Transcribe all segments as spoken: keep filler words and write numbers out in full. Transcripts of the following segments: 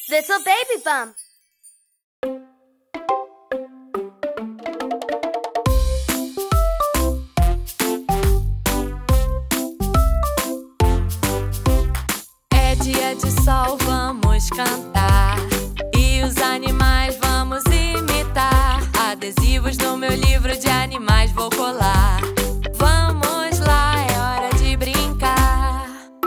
Little baby bump. É dia de sol, vamos cantar, e os animais vamos imitar. Adesivos no meu livro de animais vou colar. Vamos lá, é hora de brincar.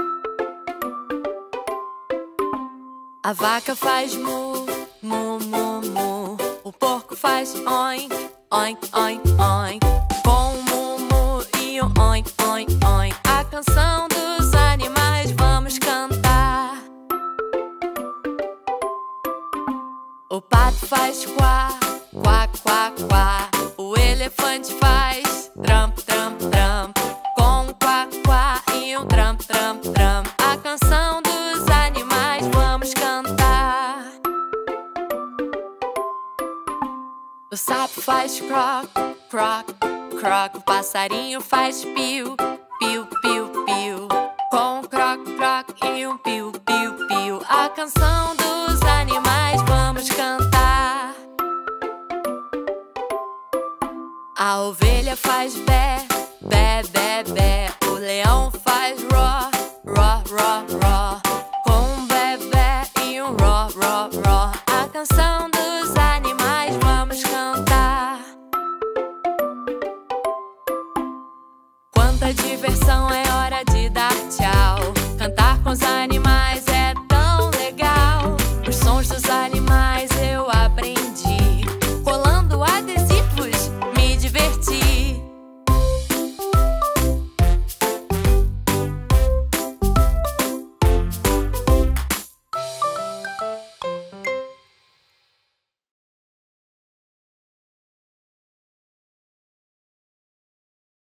A vaca faz mu, mu, mu, mu. O porco faz oink, oink, oink, oink. Com o mu, mu e o oink, oink, oink. A canção dos animais vamos cantar. O pato faz quá, quá, quá, quá. O elefante faz tramp, tramp, tramp. Com um quá, quá e um tramp, tramp, tramp. A canção dos animais vamos cantar. O sapo faz croc, croc, croc. O passarinho faz piu, piu, piu, piu. Com um croc, croc e um piu, piu, piu. A canção dos animais vamos cantar. A ovelha faz bé, bé, bé, bé. O leão faz ró, ró, ró, ró.